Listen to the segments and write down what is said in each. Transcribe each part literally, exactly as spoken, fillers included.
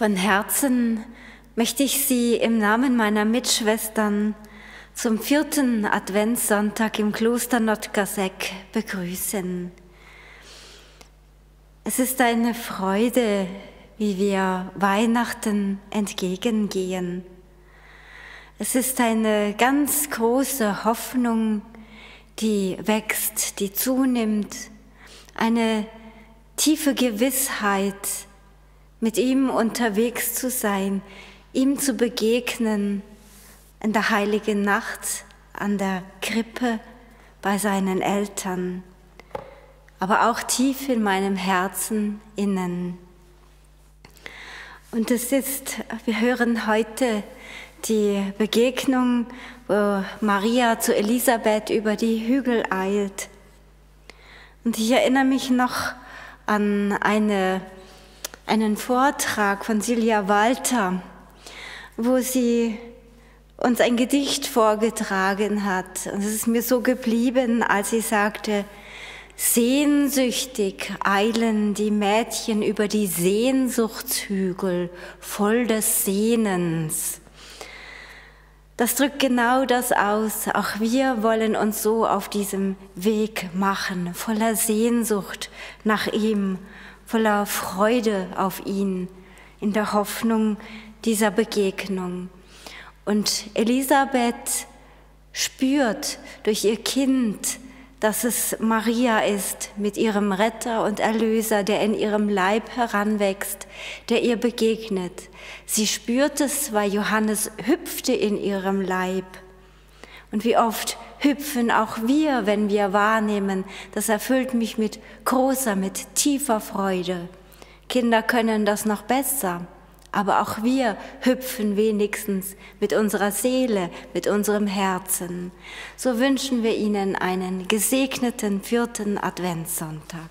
Von Herzen möchte ich Sie im Namen meiner Mitschwestern zum vierten Adventssonntag im Kloster Notkaseck begrüßen. Es ist eine Freude, wie wir Weihnachten entgegengehen. Es ist eine ganz große Hoffnung, die wächst, die zunimmt, eine tiefe Gewissheit, mit ihm unterwegs zu sein, ihm zu begegnen, in der heiligen Nacht, an der Krippe, bei seinen Eltern, aber auch tief in meinem Herzen innen. Und es ist, wir hören heute die Begegnung, wo Maria zu Elisabeth über die Hügel eilt. Und ich erinnere mich noch an eine einen Vortrag von Silja Walter, wo sie uns ein Gedicht vorgetragen hat. Und es ist mir so geblieben, als sie sagte, sehnsüchtig eilen die Mädchen über die Sehnsuchtshügel voll des Sehnens. Das drückt genau das aus. Auch wir wollen uns so auf diesem Weg machen, voller Sehnsucht nach ihm, voller Freude auf ihn, in der Hoffnung dieser Begegnung. Und Elisabeth spürt durch ihr Kind, dass es Maria ist mit ihrem Retter und Erlöser, der in ihrem Leib heranwächst, der ihr begegnet. Sie spürt es, weil Johannes hüpfte in ihrem Leib. Und wie oft hüpfen auch wir, wenn wir wahrnehmen, das erfüllt mich mit großer, mit tiefer Freude. Kinder können das noch besser, aber auch wir hüpfen wenigstens mit unserer Seele, mit unserem Herzen. So wünschen wir Ihnen einen gesegneten vierten Adventssonntag.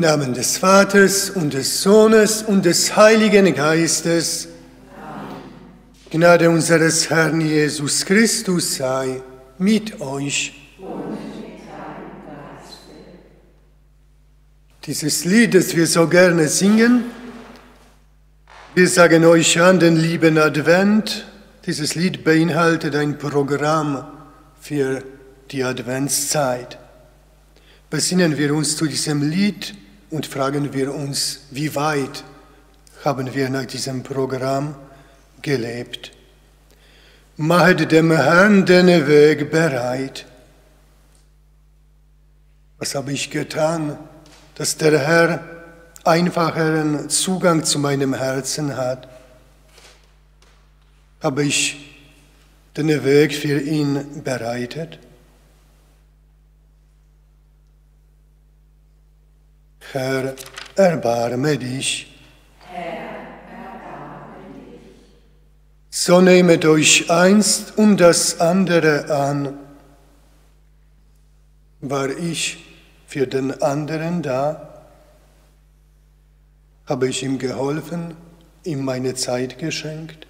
Namen des Vaters und des Sohnes und des Heiligen Geistes. Amen. Gnade unseres Herrn Jesus Christus sei mit euch. Und mit deinem Geiste. Dieses Lied, das wir so gerne singen, wir sagen euch an den lieben Advent. Dieses Lied beinhaltet ein Programm für die Adventszeit. Besinnen wir uns zu diesem Lied und fragen wir uns, wie weit haben wir nach diesem Programm gelebt. Machet dem Herrn den Weg bereit. Was habe ich getan, dass der Herr einfacheren Zugang zu meinem Herzen hat? Habe ich den Weg für ihn bereitet? Herr, erbarme dich. Herr, erbarme dich. So nehmet euch einst um das andere an. War ich für den anderen da? Habe ich ihm geholfen, ihm meine Zeit geschenkt?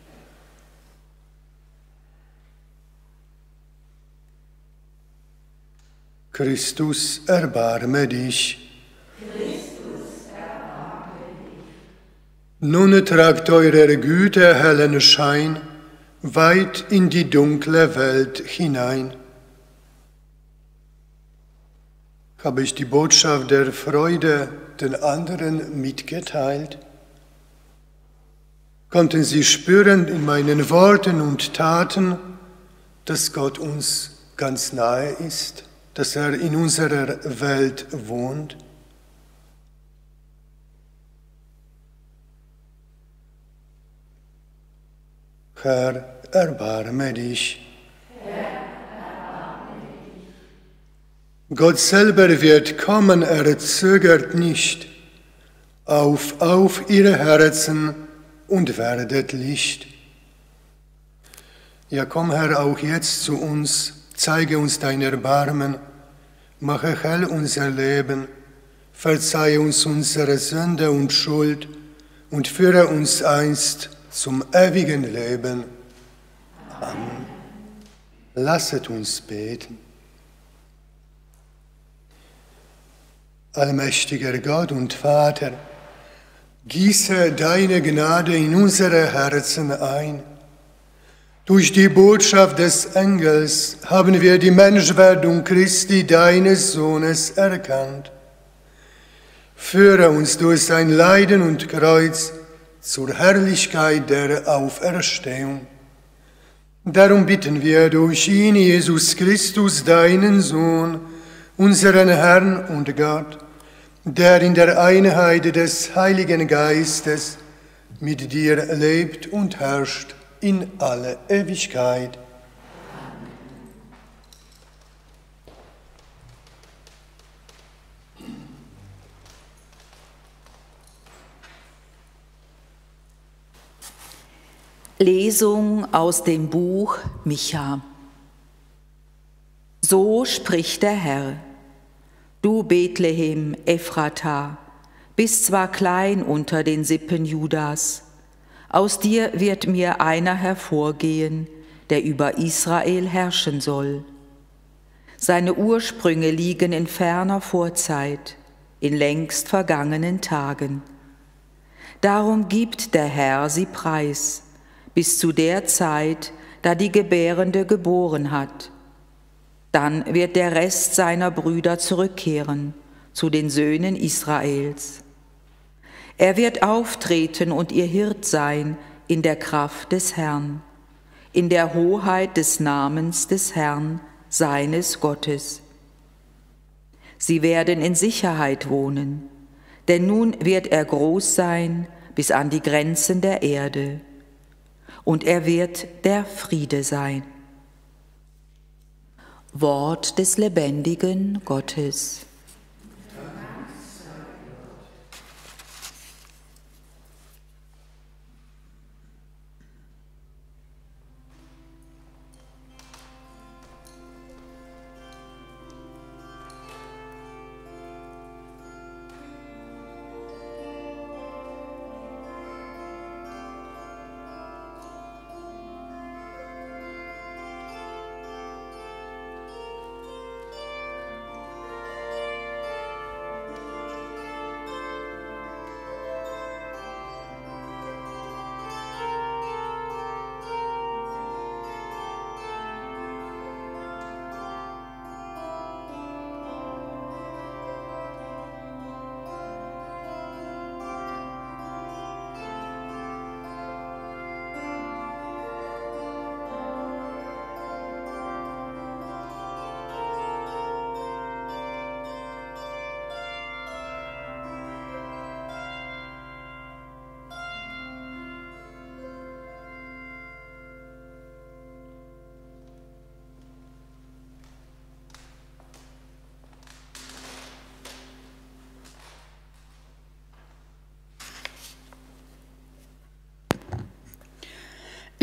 Christus, erbarme dich. Christus, erbarme dich. Nun tragt eurer Güte hellen Schein weit in die dunkle Welt hinein. Habe ich die Botschaft der Freude den anderen mitgeteilt? Konnten sie spüren in meinen Worten und Taten, dass Gott uns ganz nahe ist, dass er in unserer Welt wohnt? Herr, erbarme dich. Gott selber wird kommen, er zögert nicht. Auf, auf ihr Herzen und werdet Licht. Ja, komm, Herr, auch jetzt zu uns, zeige uns dein Erbarmen, mache hell unser Leben, verzeihe uns unsere Sünde und Schuld und führe uns einst zum ewigen Leben. Amen. Lasset uns beten. Allmächtiger Gott und Vater, gieße deine Gnade in unsere Herzen ein. Durch die Botschaft des Engels haben wir die Menschwerdung Christi, deines Sohnes, erkannt. Führe uns durch sein Leiden und Kreuz zur Herrlichkeit der Auferstehung. Darum bitten wir durch ihn, Jesus Christus, deinen Sohn, unseren Herrn und Gott, der in der Einheit des Heiligen Geistes mit dir lebt und herrscht in alle Ewigkeit. Lesung aus dem Buch Micha. So spricht der Herr: Du Bethlehem Ephrata, bist zwar klein unter den Sippen Judas, aus dir wird mir einer hervorgehen, der über Israel herrschen soll. Seine Ursprünge liegen in ferner Vorzeit, in längst vergangenen Tagen. Darum gibt der Herr sie preis, bis zu der Zeit, da die Gebärende geboren hat. Dann wird der Rest seiner Brüder zurückkehren zu den Söhnen Israels. Er wird auftreten und ihr Hirt sein in der Kraft des Herrn, in der Hoheit des Namens des Herrn, seines Gottes. Sie werden in Sicherheit wohnen, denn nun wird er groß sein bis an die Grenzen der Erde, und er wird der Friede sein. Wort des lebendigen Gottes.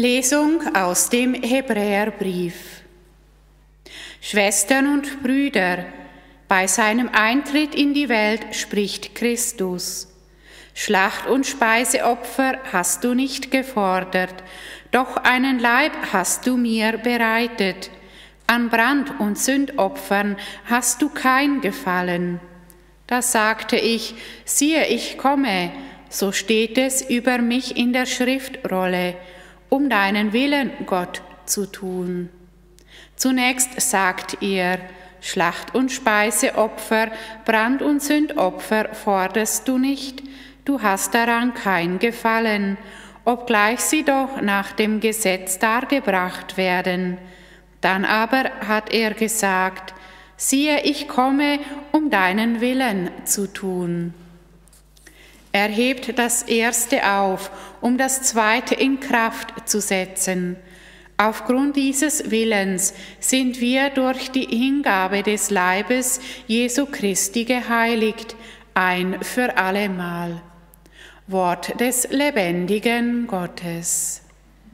Lesung aus dem Hebräerbrief. Schwestern und Brüder, bei seinem Eintritt in die Welt spricht Christus: Schlacht- und Speiseopfer hast du nicht gefordert, doch einen Leib hast du mir bereitet. An Brand- und Sündopfern hast du kein Gefallen. Da sagte ich: Siehe, ich komme, so steht es über mich in der Schriftrolle, um deinen Willen, Gott, zu tun. Zunächst sagt ihr: Schlacht- und Speiseopfer, Brand- und Sündopfer forderst du nicht, du hast daran kein Gefallen, obgleich sie doch nach dem Gesetz dargebracht werden. Dann aber hat er gesagt: Siehe, ich komme, um deinen Willen zu tun. Er hebt das Erste auf, um das Zweite in Kraft zu setzen. Aufgrund dieses Willens sind wir durch die Hingabe des Leibes Jesu Christi geheiligt, ein für allemal. Wort des lebendigen Gottes.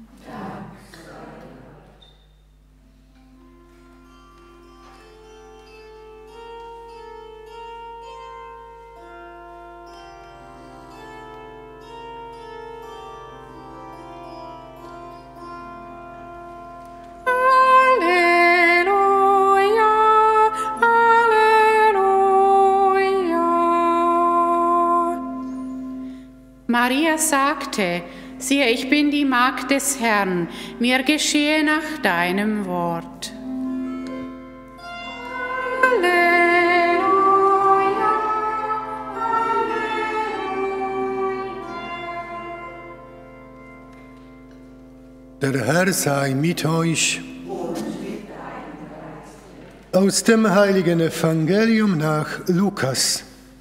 Maria sagte: Siehe, ich bin die Magd des Herrn, mir geschehe nach deinem Wort. Halleluja, Halleluja. Der Herr sei mit euch. Aus dem heiligen Evangelium nach Lukas.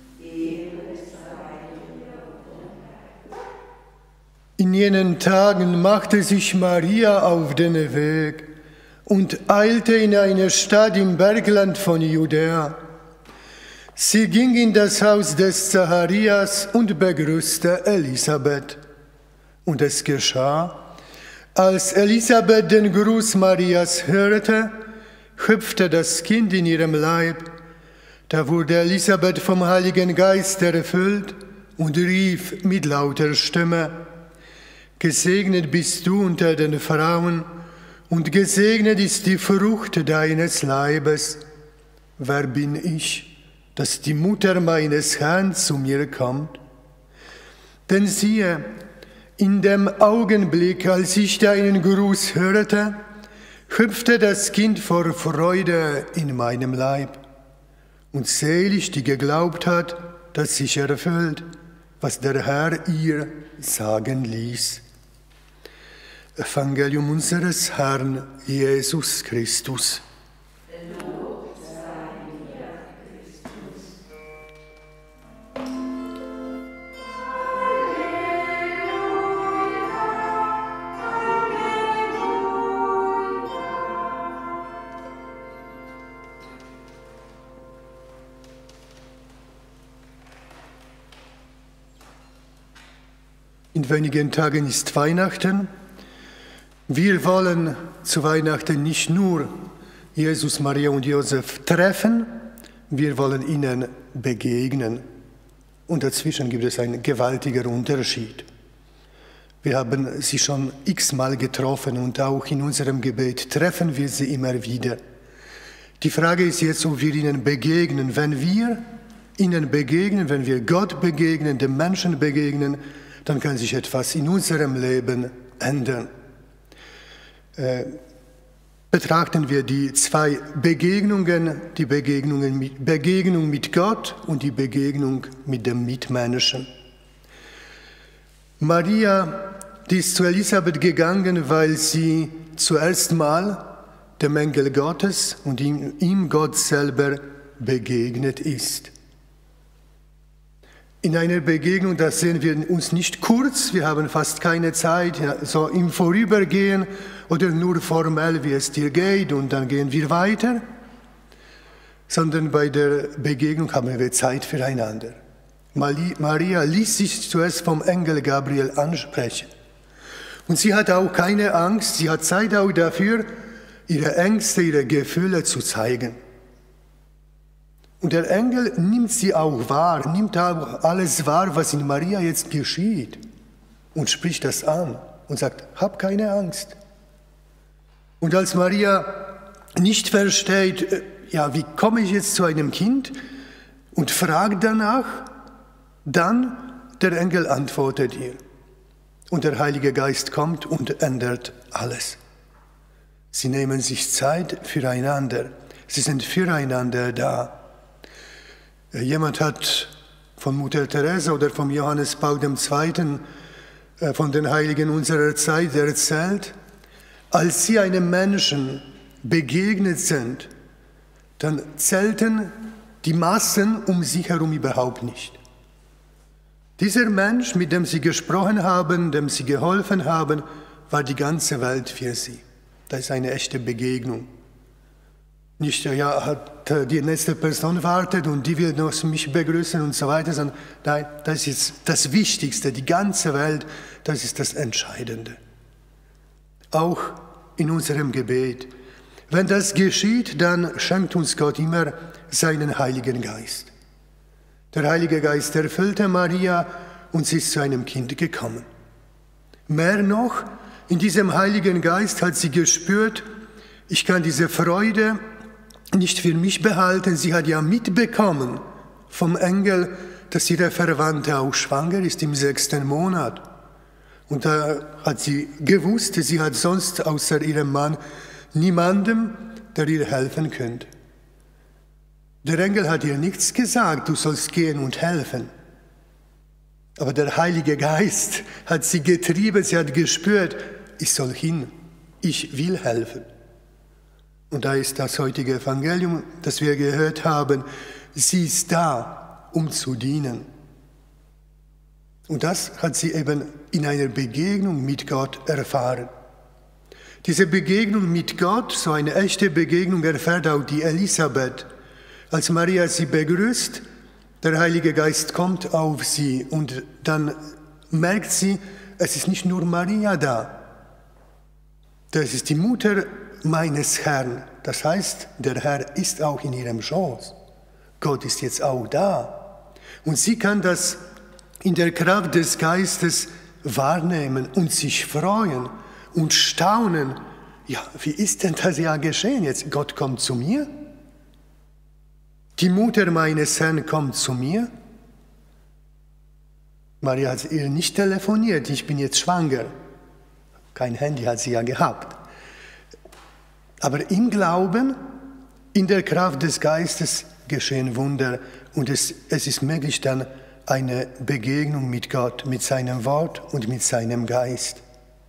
In jenen Tagen machte sich Maria auf den Weg und eilte in eine Stadt im Bergland von Judäa. Sie ging in das Haus des Zacharias und begrüßte Elisabeth. Und es geschah, als Elisabeth den Gruß Marias hörte, hüpfte das Kind in ihrem Leib. Da wurde Elisabeth vom Heiligen Geist erfüllt und rief mit lauter Stimme: Gesegnet bist du unter den Frauen, und gesegnet ist die Frucht deines Leibes. Wer bin ich, dass die Mutter meines Herrn zu mir kommt? Denn siehe, in dem Augenblick, als ich deinen Gruß hörte, hüpfte das Kind vor Freude in meinem Leib. Und selig, die geglaubt hat, dass sich erfüllt, was der Herr ihr sagen ließ. Evangelium unseres Herrn Jesus Christus. Gelobt sei dir, Christus. In wenigen Tagen ist Weihnachten. Wir wollen zu Weihnachten nicht nur Jesus, Maria und Josef treffen, wir wollen ihnen begegnen. Und dazwischen gibt es einen gewaltigen Unterschied. Wir haben sie schon x-mal getroffen und auch in unserem Gebet treffen wir sie immer wieder. Die Frage ist jetzt, ob wir ihnen begegnen. Wenn wir ihnen begegnen, wenn wir Gott begegnen, den Menschen begegnen, dann kann sich etwas in unserem Leben ändern. Äh, betrachten wir die zwei Begegnungen, die Begegnungen mit, Begegnung mit Gott und die Begegnung mit dem Mitmenschen. Maria, die ist zu Elisabeth gegangen, weil sie zuerst mal dem Engel Gottes und ihm, ihm Gott selber begegnet ist. In einer Begegnung, das sehen wir uns nicht kurz, wir haben fast keine Zeit, so im Vorübergehen oder nur formell, wie es dir geht, und dann gehen wir weiter, sondern bei der Begegnung haben wir Zeit füreinander. Maria ließ sich zuerst vom Engel Gabriel ansprechen Und sie hat auch keine Angst, sie hat Zeit auch dafür, ihre Ängste, ihre Gefühle zu zeigen. Und der Engel nimmt sie auch wahr, nimmt auch alles wahr, was in Maria jetzt geschieht und spricht das an und sagt, hab keine Angst. Und als Maria nicht versteht, ja, wie komme ich jetzt zu einem Kind und fragt danach, dann der Engel antwortet ihr. Und der Heilige Geist kommt und ändert alles. Sie nehmen sich Zeit füreinander. Sie sind füreinander da. Jemand hat von Mutter Teresa oder von Johannes Paul der Zweite. von den Heiligen unserer Zeit erzählt, als sie einem Menschen begegnet sind, dann zählten die Massen um sich herum überhaupt nicht. Dieser Mensch, mit dem sie gesprochen haben, dem sie geholfen haben, war die ganze Welt für sie. Das ist eine echte Begegnung. Nicht, ja, hat die nächste Person wartet und die will noch mich begrüßen und so weiter, sondern nein, das ist das Wichtigste, die ganze Welt, das ist das Entscheidende. Auch in unserem Gebet. Wenn das geschieht, dann schenkt uns Gott immer seinen Heiligen Geist. Der Heilige Geist erfüllte Maria und sie ist zu einem Kind gekommen. Mehr noch, in diesem Heiligen Geist hat sie gespürt, ich kann diese Freude nicht für mich behalten. Sie hat ja mitbekommen vom Engel, dass ihre Verwandte auch schwanger ist im sechsten Monat. Und da hat sie gewusst, sie hat sonst außer ihrem Mann niemandem, der ihr helfen könnte. Der Engel hat ihr nichts gesagt, du sollst gehen und helfen. Aber der Heilige Geist hat sie getrieben, sie hat gespürt, ich soll hin, ich will helfen. Und da ist das heutige Evangelium, das wir gehört haben, sie ist da, um zu dienen. Und das hat sie eben in einer Begegnung mit Gott erfahren. Diese Begegnung mit Gott, so eine echte Begegnung, erfährt auch die Elisabeth. Als Maria sie begrüßt, der Heilige Geist kommt auf sie und dann merkt sie, es ist nicht nur Maria da. Das ist die Mutter meines Herrn. Das heißt, der Herr ist auch in ihrem Schoß. Gott ist jetzt auch da. Und sie kann das in der Kraft des Geistes wahrnehmen und sich freuen und staunen. Ja, wie ist denn das ja geschehen jetzt? Gott kommt zu mir? Die Mutter meines Herrn kommt zu mir? Maria hat ihr nicht telefoniert, ich bin jetzt schwanger. Kein Handy hat sie ja gehabt. Aber im Glauben, in der Kraft des Geistes geschehen Wunder und es, es ist möglich dann eine Begegnung mit Gott, mit seinem Wort und mit seinem Geist.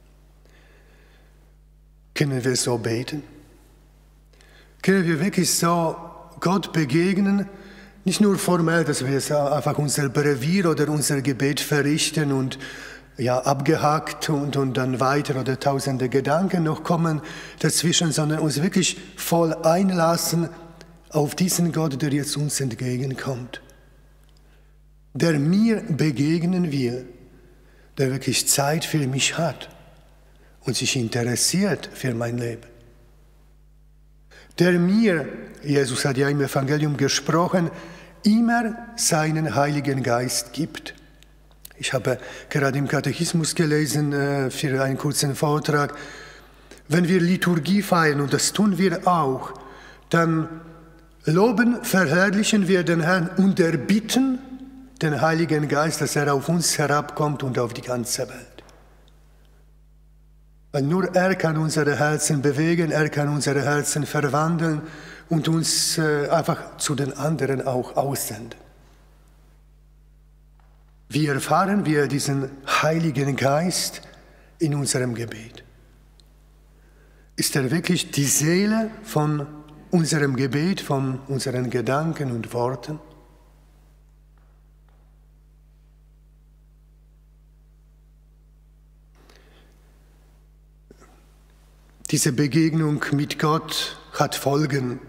Können wir so beten? Können wir wirklich so Gott begegnen? Nicht nur formell, dass wir einfach unser Brevier oder unser Gebet verrichten und ja, abgehakt und, und dann weiter oder tausende Gedanken noch kommen dazwischen, sondern uns wirklich voll einlassen auf diesen Gott, der jetzt uns entgegenkommt, der mir begegnen will, der wirklich Zeit für mich hat und sich interessiert für mein Leben. Der mir, Jesus hat ja im Evangelium gesprochen, immer seinen Heiligen Geist gibt. Ich habe gerade im Katechismus gelesen äh, für einen kurzen Vortrag, wenn wir Liturgie feiern, und das tun wir auch, dann loben, verherrlichen wir den Herrn und erbitten den Heiligen Geist, dass er auf uns herabkommt und auf die ganze Welt. Weil nur er kann unsere Herzen bewegen, er kann unsere Herzen verwandeln und uns äh, einfach zu den anderen auch aussenden. Wie erfahren wir diesen Heiligen Geist in unserem Gebet? Ist er wirklich die Seele von unserem Gebet, von unseren Gedanken und Worten? Diese Begegnung mit Gott hat Folgen.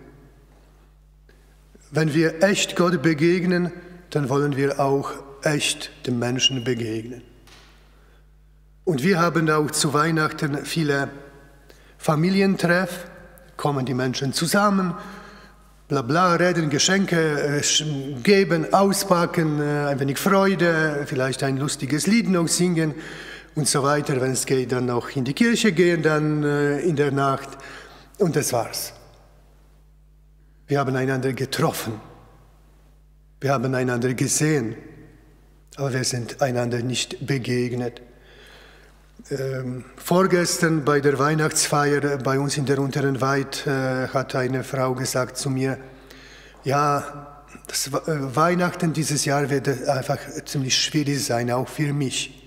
Wenn wir echt Gott begegnen, dann wollen wir auch echt dem Menschen begegnen. Und wir haben auch zu Weihnachten viele Familientreff, kommen die Menschen zusammen, bla bla, reden, Geschenke geben, auspacken, ein wenig Freude, vielleicht ein lustiges Lied noch singen und so weiter. Wenn es geht, dann noch in die Kirche gehen, dann in der Nacht. Und das war's. Wir haben einander getroffen. Wir haben einander gesehen. Aber wir sind einander nicht begegnet. Ähm, vorgestern bei der Weihnachtsfeier bei uns in der Unteren Weid äh, hat eine Frau gesagt zu mir, ja, das äh, Weihnachten dieses Jahr wird einfach ziemlich schwierig sein, auch für mich.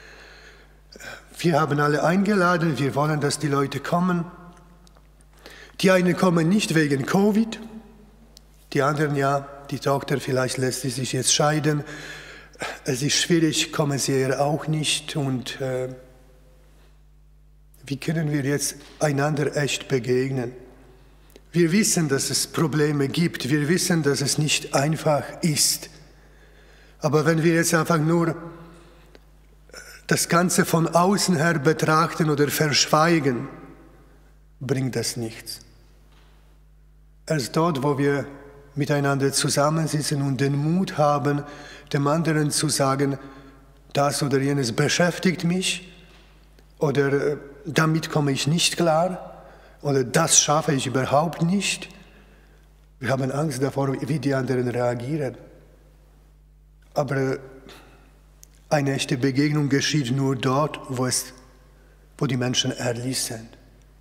Wir haben alle eingeladen, wir wollen, dass die Leute kommen. Die einen kommen nicht wegen Covid, die anderen ja, die Tochter vielleicht lässt sie sich jetzt scheiden. Es ist schwierig, kommen sie eher auch nicht und äh, wie können wir jetzt einander echt begegnen? Wir wissen, dass es Probleme gibt. Wir wissen, dass es nicht einfach ist. Aber wenn wir jetzt einfach nur das Ganze von außen her betrachten oder verschweigen, bringt das nichts. Erst dort, wo wir miteinander zusammensitzen und den Mut haben, dem anderen zu sagen, das oder jenes beschäftigt mich oder damit komme ich nicht klar oder das schaffe ich überhaupt nicht. Wir haben Angst davor, wie die anderen reagieren. Aber eine echte Begegnung geschieht nur dort, wo, es, wo die Menschen ehrlich sind.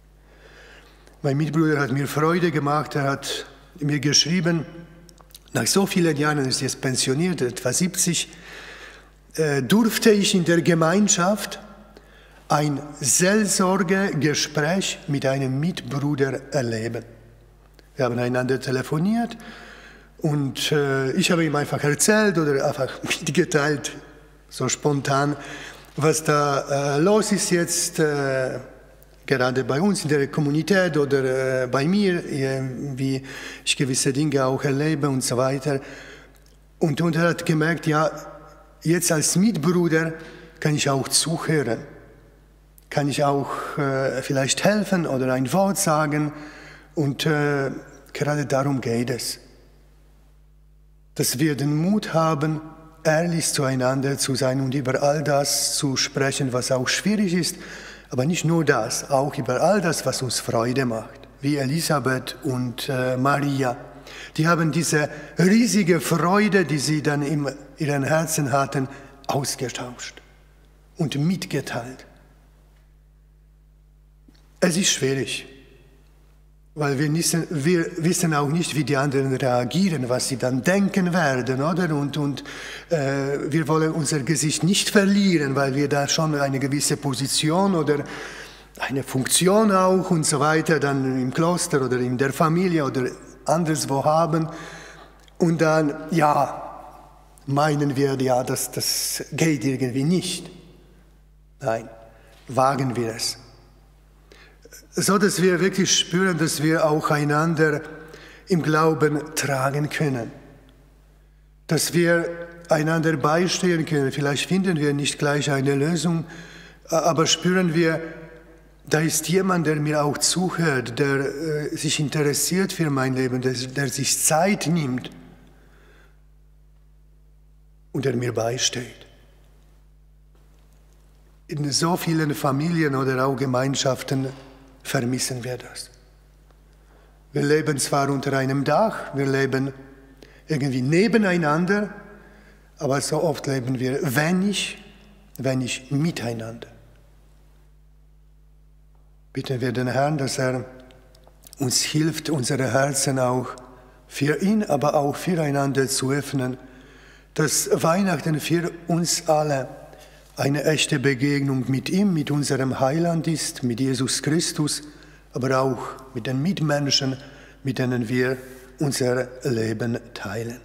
Mein Mitbruder hat mir Freude gemacht, er hat mir geschrieben, nach so vielen Jahren, er ist jetzt pensioniert, etwa siebzig, äh, durfte ich in der Gemeinschaft ein Seelsorgegespräch mit einem Mitbruder erleben. Wir haben einander telefoniert und äh, ich habe ihm einfach erzählt oder einfach mitgeteilt, so spontan, was da äh, los ist jetzt, äh, gerade bei uns in der Kommunität oder äh, bei mir, äh, wie ich gewisse Dinge auch erlebe und so weiter. Und, und er hat gemerkt, ja, jetzt als Mitbruder kann ich auch zuhören. Kann ich auch äh, vielleicht helfen oder ein Wort sagen. Und äh, gerade darum geht es. Dass wir den Mut haben, ehrlich zueinander zu sein und über all das zu sprechen, was auch schwierig ist. Aber nicht nur das, auch über all das, was uns Freude macht. Wie Elisabeth und äh, Maria. Die haben diese riesige Freude, die sie dann in ihren Herzen hatten, ausgetauscht und mitgeteilt. Es ist schwierig, weil wir wissen, wir wissen auch nicht, wie die anderen reagieren, was sie dann denken werden, oder? Und, und äh, wir wollen unser Gesicht nicht verlieren, weil wir da schon eine gewisse Position oder eine Funktion auch und so weiter dann im Kloster oder in der Familie oder anderswo haben. Und dann, ja, meinen wir, ja, das, das geht irgendwie nicht. Nein, wagen wir es. So, dass wir wirklich spüren, dass wir auch einander im Glauben tragen können. Dass wir einander beistehen können. Vielleicht finden wir nicht gleich eine Lösung, aber spüren wir, da ist jemand, der mir auch zuhört, der äh, sich interessiert für mein Leben, der, der sich Zeit nimmt und der mir beisteht. In so vielen Familien oder auch Gemeinschaften vermissen wir das. Wir leben zwar unter einem Dach, wir leben irgendwie nebeneinander, aber so oft leben wir wenig, wenig miteinander. Bitten wir den Herrn, dass er uns hilft, unsere Herzen auch für ihn, aber auch füreinander zu öffnen, dass Weihnachten für uns alle eine echte Begegnung mit ihm, mit unserem Heiland ist, mit Jesus Christus, aber auch mit den Mitmenschen, mit denen wir unser Leben teilen.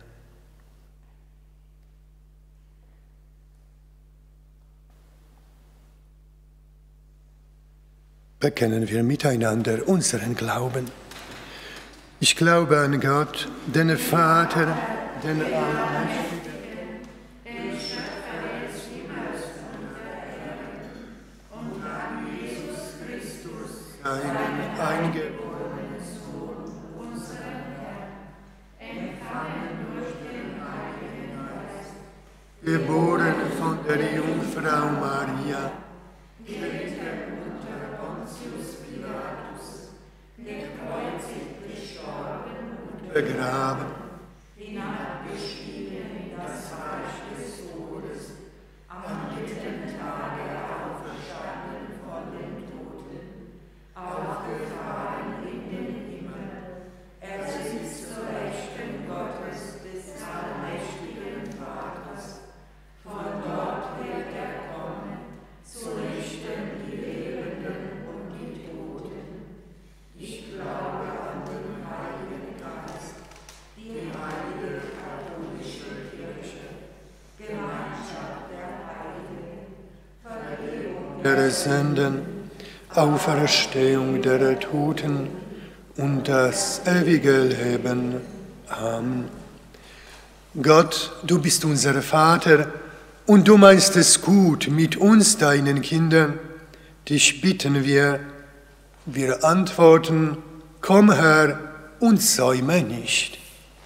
Bekennen wir miteinander unseren Glauben. Ich glaube an Gott, den Vater, den Allmächtigen, deinen eingeborenen Sohn, unseren Herrn, empfangen durch den Heiligen Geist, geboren von der Jungfrau Maria, gelitten unter Pontius Pilatus, gekreuzigt, gestorben und begraben, hinabgestiegen in das Reich des Todes, am dritten Tage auferstanden von den Toten, aufgefahren in den Himmel, er sitzt zur Rechten Gottes des allmächtigen Vaters. Von dort wird er kommen, zu richten die Lebenden und die Toten. Ich glaube an den Heiligen Geist, die heilige katholische Kirche, Gemeinschaft der Heiligen, Vergebung der Sünden, Auferstehung der Toten und das ewige Leben. Amen. Gott, du bist unser Vater und du meinst es gut mit uns, deinen Kindern. Dich bitten wir, wir antworten, komm Herr und säume nicht.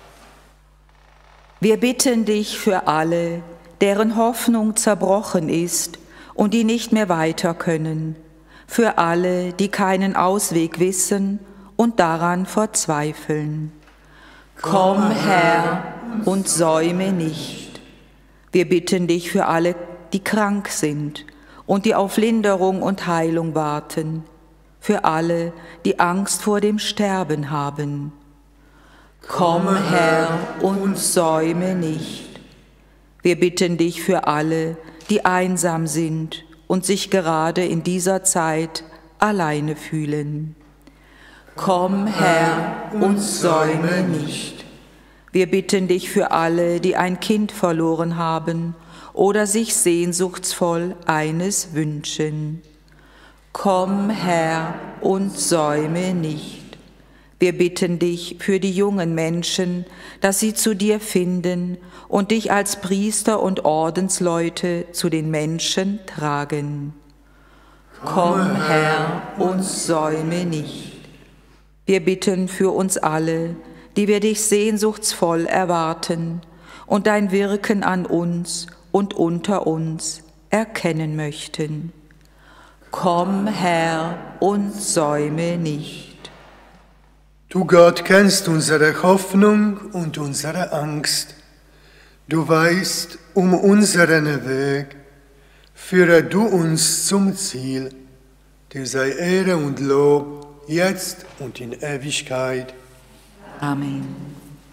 Wir bitten dich für alle, deren Hoffnung zerbrochen ist und die nicht mehr weiter können, für alle, die keinen Ausweg wissen und daran verzweifeln. Komm, Herr, und säume nicht. Wir bitten dich für alle, die krank sind und die auf Linderung und Heilung warten, für alle, die Angst vor dem Sterben haben. Komm, Herr, und säume nicht. Wir bitten dich für alle, die einsam sind und sich gerade in dieser Zeit alleine fühlen. Komm, Herr, und säume nicht. Wir bitten dich für alle, die ein Kind verloren haben oder sich sehnsuchtsvoll eines wünschen. Komm, Herr, und säume nicht. Wir bitten dich für die jungen Menschen, dass sie zu dir finden und dich als Priester und Ordensleute zu den Menschen tragen. Komm, Herr, und säume nicht. Wir bitten für uns alle, die wir dich sehnsuchtsvoll erwarten und dein Wirken an uns und unter uns erkennen möchten. Komm, Herr, und säume nicht. Du Gott kennst unsere Hoffnung und unsere Angst. Du weißt um unseren Weg. Führe du uns zum Ziel. Dir sei Ehre und Lob, jetzt und in Ewigkeit. Amen.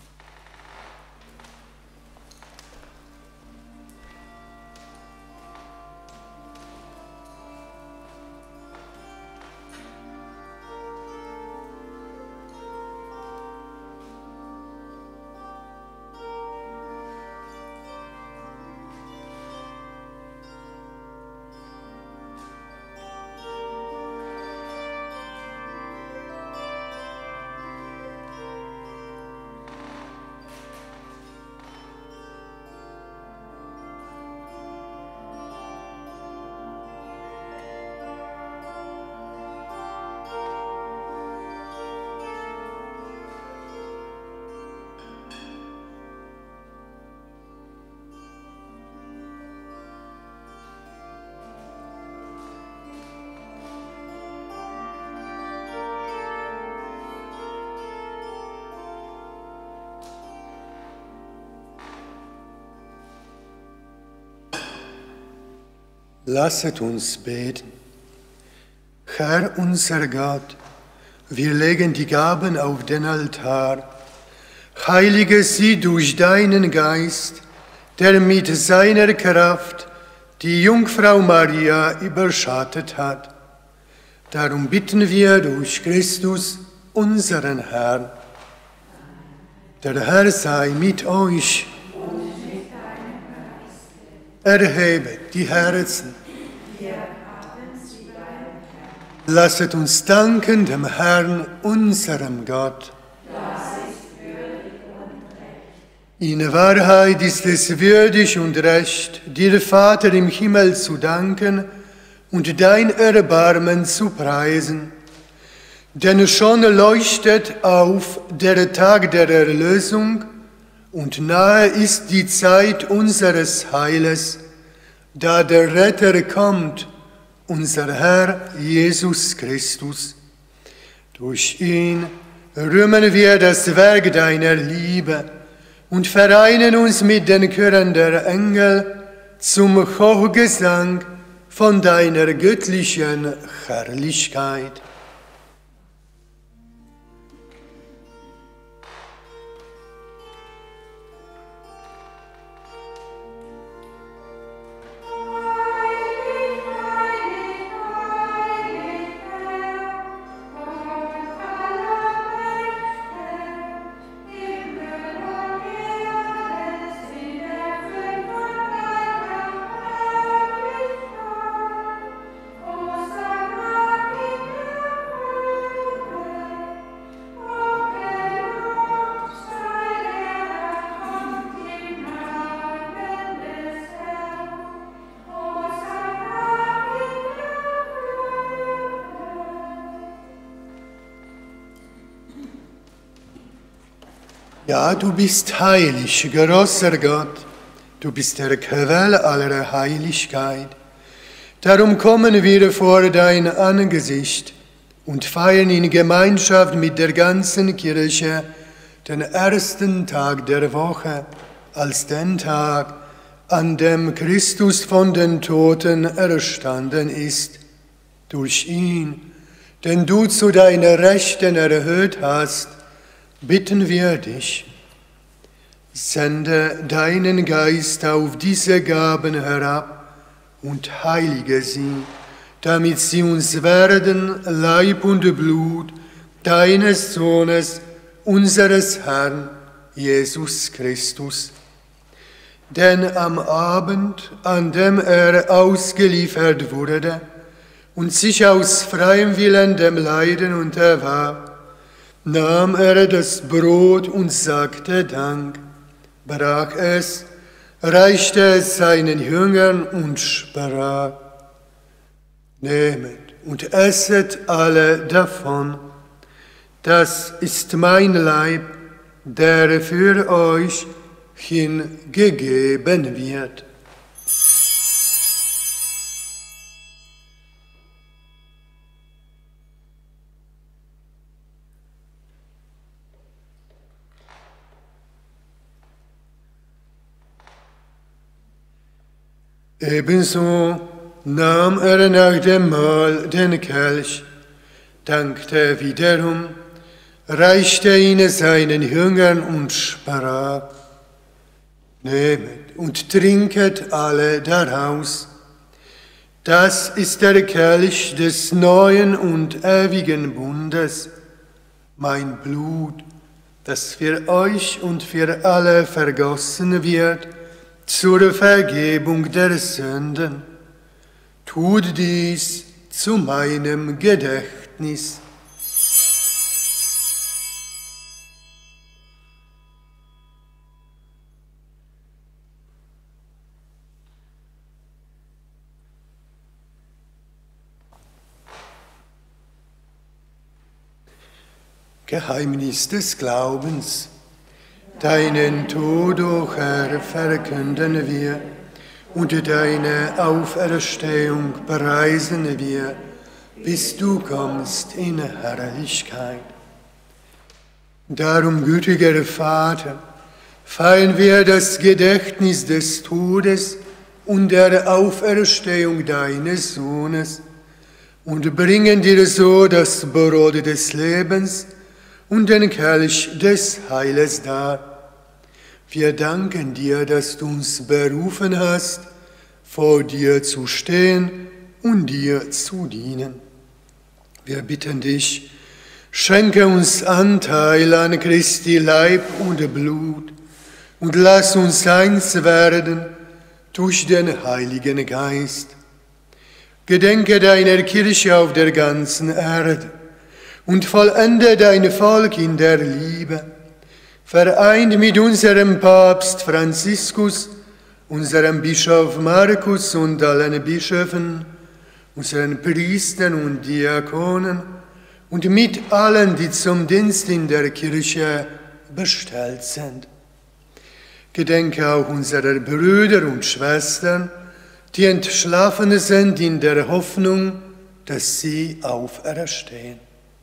Lasset uns beten. Herr unser Gott, wir legen die Gaben auf den Altar. Heilige sie durch deinen Geist, der mit seiner Kraft die Jungfrau Maria überschattet hat. Darum bitten wir durch Christus, unseren Herrn. Der Herr sei mit euch. Erhebet die Herzen. Lasset uns danken dem Herrn, unserem Gott. In Wahrheit ist es würdig und recht, dir, Vater im Himmel, zu danken und dein Erbarmen zu preisen, Denn schon leuchtet auf der Tag der Erlösung und nahe ist die Zeit unseres Heiles, da der Retter kommt, unser Herr Jesus Christus. Durch ihn rühmen wir das Werk deiner Liebe und vereinen uns mit den Chören der Engel zum Hochgesang von deiner göttlichen Herrlichkeit. Ja, du bist heilig, großer Gott, du bist der Quell aller Heiligkeit. Darum kommen wir vor dein Angesicht und feiern in Gemeinschaft mit der ganzen Kirche den ersten Tag der Woche, als den Tag, an dem Christus von den Toten erstanden ist. Durch ihn, den du zu deiner Rechten erhöht hast, bitten wir dich, sende deinen Geist auf diese Gaben herab und heilige sie, damit sie uns werden Leib und Blut deines Sohnes, unseres Herrn, Jesus Christus. Denn am Abend, an dem er ausgeliefert wurde und sich aus freiem Willen dem Leiden unterwarf, nahm er das Brot und sagte Dank, brach es, reichte es seinen Jüngern und sprach, nehmet und esset alle davon, das ist mein Leib, der für euch hingegeben wird. Ebenso nahm er nach dem Mahl den Kelch, dankte wiederum, reichte ihn seinen Jüngern und sprach, nehmet und trinket alle daraus. Das ist der Kelch des neuen und ewigen Bundes, mein Blut, das für euch und für alle vergossen wird, zur Vergebung der Sünden. Tut dies zu meinem Gedächtnis. Geheimnis des Glaubens. Deinen Tod, o Herr, verkünden wir, und deine Auferstehung preisen wir, bis du kommst in Herrlichkeit. Darum, gütiger Vater, feiern wir das Gedächtnis des Todes und der Auferstehung deines Sohnes und bringen dir so das Brot des Lebens und den Kelch des Heiles dar. Wir danken dir, dass du uns berufen hast, vor dir zu stehen und dir zu dienen. Wir bitten dich, schenke uns Anteil an Christi Leib und Blut und lass uns eins werden durch den Heiligen Geist. Gedenke deiner Kirche auf der ganzen Erde und vollende dein Volk in der Liebe, vereint mit unserem Papst Franziskus, unserem Bischof Markus und allen Bischöfen, unseren Priestern und Diakonen und mit allen, die zum Dienst in der Kirche bestellt sind. Gedenke auch unserer Brüder und Schwestern, die entschlafen sind in der Hoffnung, dass sie auferstehen.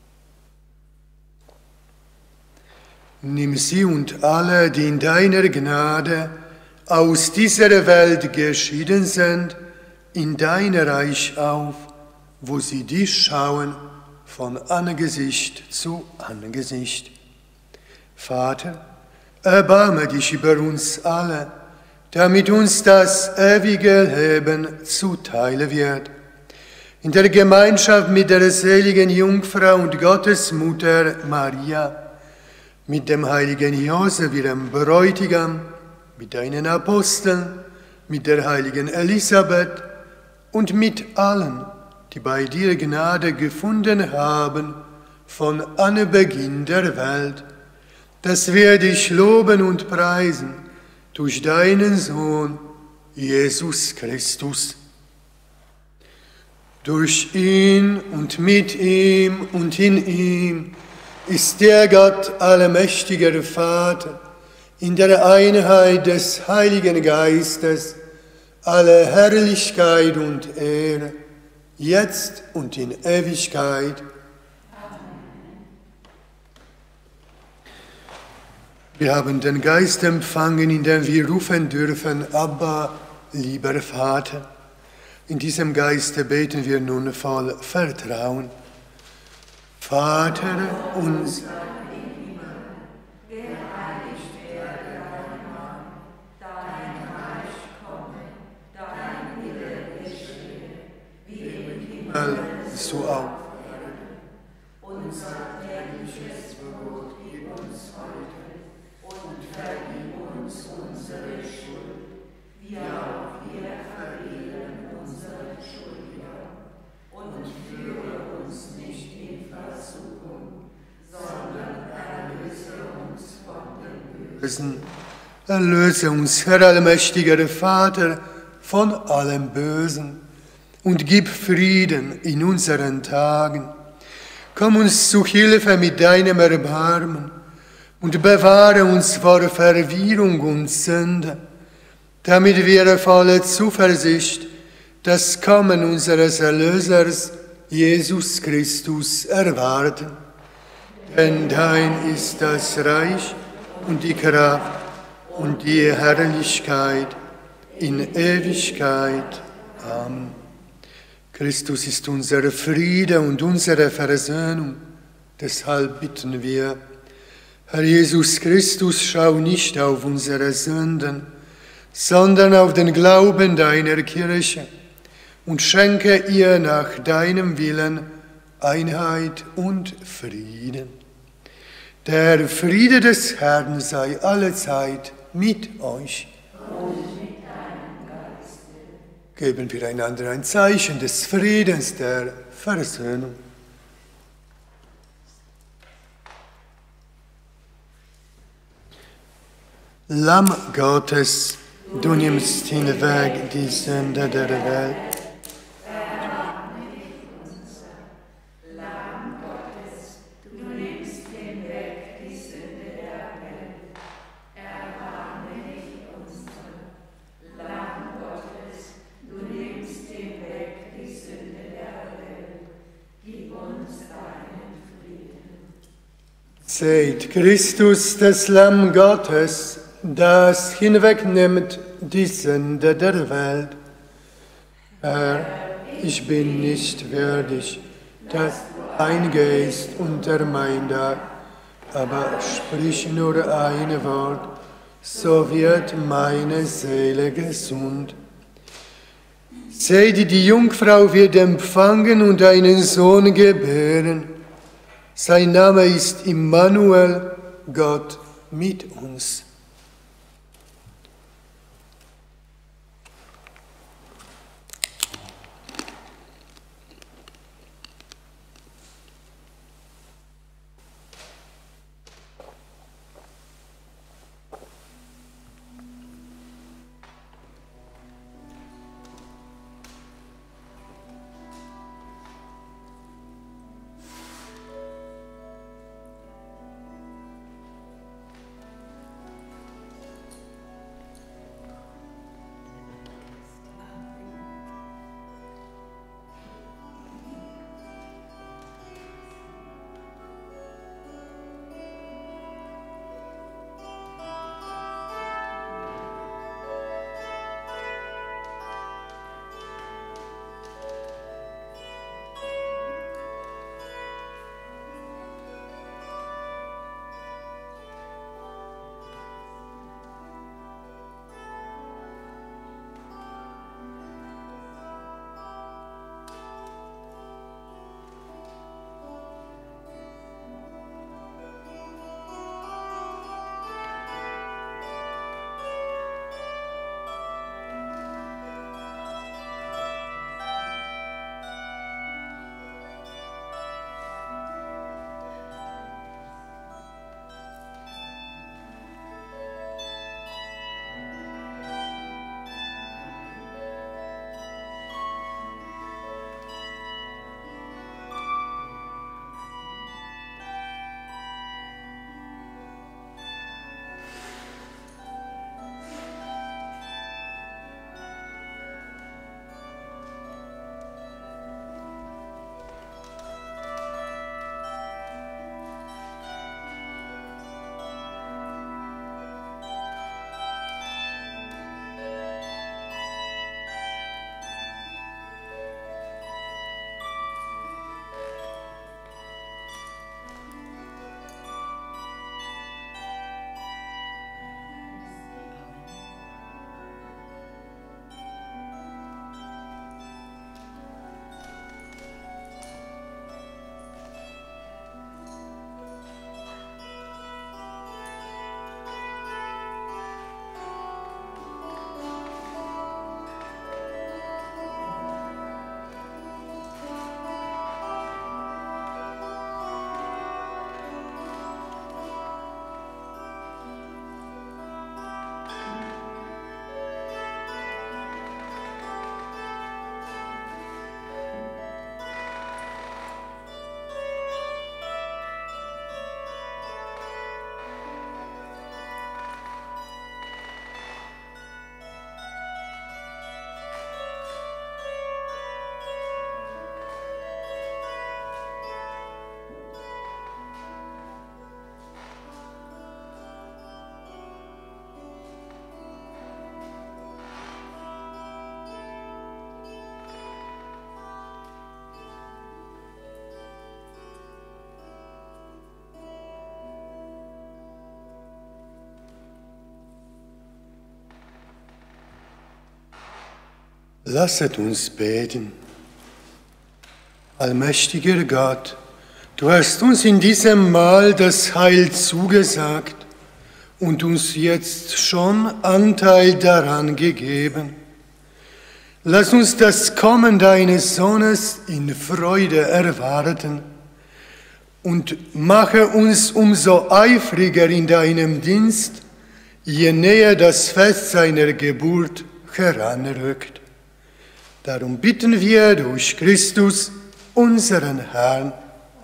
Nimm sie und alle, die in deiner Gnade aus dieser Welt geschieden sind, in dein Reich auf, wo sie dich schauen von Angesicht zu Angesicht. Vater, erbarme dich über uns alle, damit uns das ewige Leben zuteil wird. In der Gemeinschaft mit der seligen Jungfrau und Gottesmutter Maria, mit dem heiligen Josef, ihrem Bräutigam, mit deinen Aposteln, mit der heiligen Elisabeth und mit allen, die bei dir Gnade gefunden haben von Anbeginn der Welt, dass wir dich loben und preisen durch deinen Sohn, Jesus Christus. Durch ihn und mit ihm und in ihm ist der Gott allmächtiger Vater, in der Einheit des Heiligen Geistes, alle Herrlichkeit und Ehre, jetzt und in Ewigkeit. Wir haben den Geist empfangen, in dem wir rufen dürfen, Abba, lieber Vater. In diesem Geiste beten wir nun voll Vertrauen. Vater unser, so auf. Unser tägliches Brot gib uns heute und vergib uns unsere Schuld, wie auch wir vergeben unseren Schuldigern. Und führe uns nicht in Versuchung, sondern erlöse uns von dem Bösen. Erlöse uns, Herr allmächtiger Vater, von allem Bösen und gib Frieden in unseren Tagen. Komm uns zu Hilfe mit deinem Erbarmen und bewahre uns vor Verwirrung und Sünde, damit wir volle Zuversicht das Kommen unseres Erlösers, Jesus Christus, erwarten. Denn dein ist das Reich und die Kraft und die Herrlichkeit in Ewigkeit. Amen. Christus ist unser Friede und unsere Versöhnung. Deshalb bitten wir, Herr Jesus Christus, schau nicht auf unsere Sünden, sondern auf den Glauben deiner Kirche und schenke ihr nach deinem Willen Einheit und Frieden. Der Friede des Herrn sei allezeit mit euch. Geben wir einander ein Zeichen des Friedens, der Versöhnung. Lamm Gottes, du nimmst hinweg die Sünde der Welt. Seht Christus, das Lamm Gottes, das hinwegnimmt die Sünde der Welt. Herr, ich bin nicht würdig, dass du eingehst unter mein Dach, aber sprich nur ein Wort, so wird meine Seele gesund. Seht, die Jungfrau wird empfangen und einen Sohn gebären. Sein Name ist Immanuel, Gott mit uns. Lasset uns beten. Allmächtiger Gott, du hast uns in diesem Mahl das Heil zugesagt und uns jetzt schon Anteil daran gegeben. Lass uns das Kommen deines Sohnes in Freude erwarten und mache uns umso eifriger in deinem Dienst, je näher das Fest seiner Geburt heranrückt. Darum bitten wir durch Christus, unseren Herrn.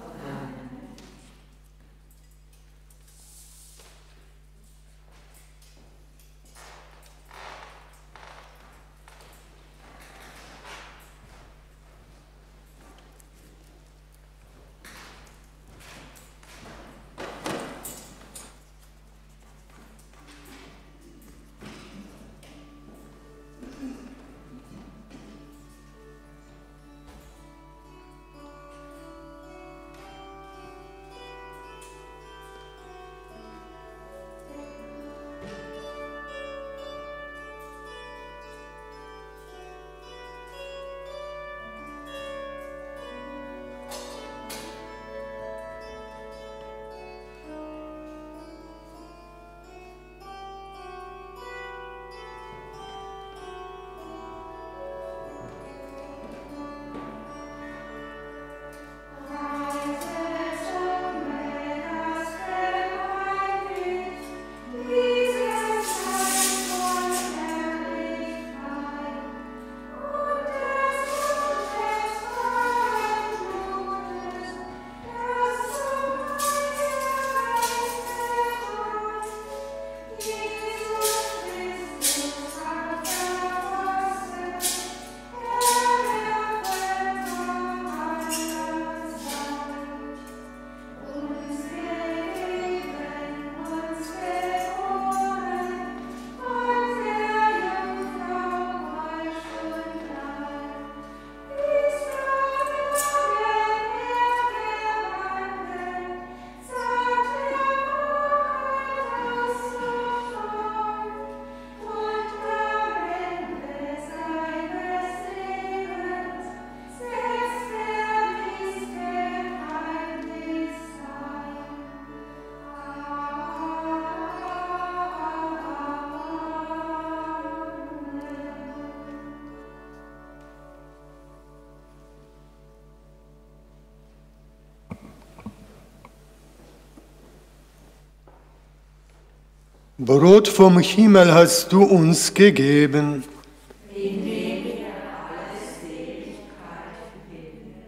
Brot vom Himmel hast du uns gegeben. In dem wir alle Seligkeit finden.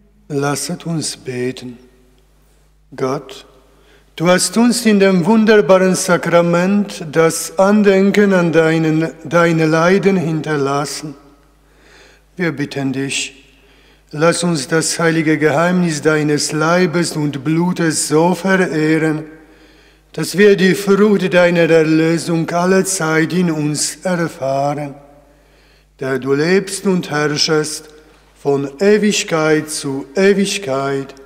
Lasset uns beten. Gott, du hast uns in dem wunderbaren Sakrament das Andenken an deinen, deine Leiden hinterlassen. Wir bitten dich, lass uns das heilige Geheimnis deines Leibes und Blutes so verehren, dass wir die Frucht deiner Erlösung alle Zeit in uns erfahren, der du lebst und herrschest von Ewigkeit zu Ewigkeit.